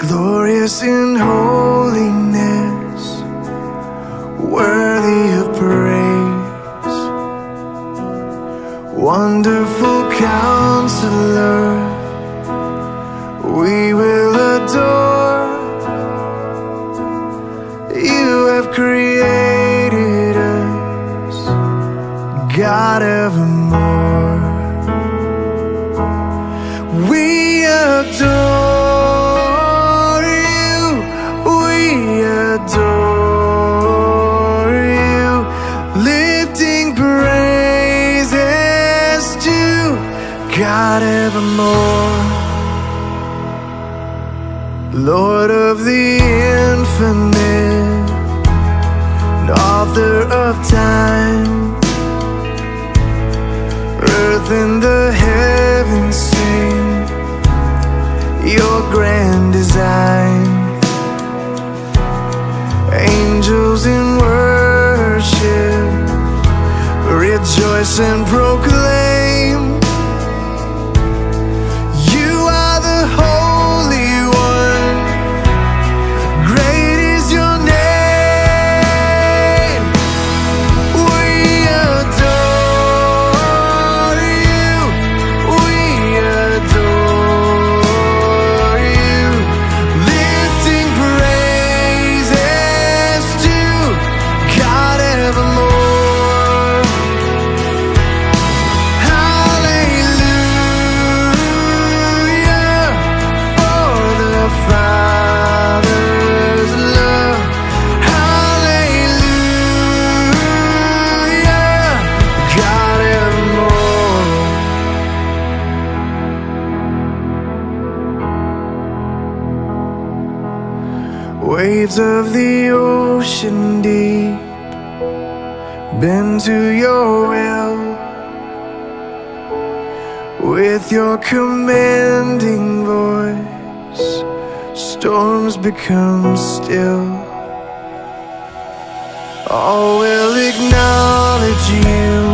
glorious in holiness, worthy of praise, wonderful Counselor, we will adore. You have created us, God, evermore. We adore you, we adore you, lifting praises to God, evermore. Lord of the infinite, author of time, earth and the heavens sing your grand design. Angels in worship rejoice and proclaim, you are the Holy One, great is your name. We adore you, we adore you, lifting praises to God, evermore. Hallelujah for the Father's love. Hallelujah, God, evermore. Waves of the ocean deep bend to your will. With your commanding voice, storms become still. All will acknowledge you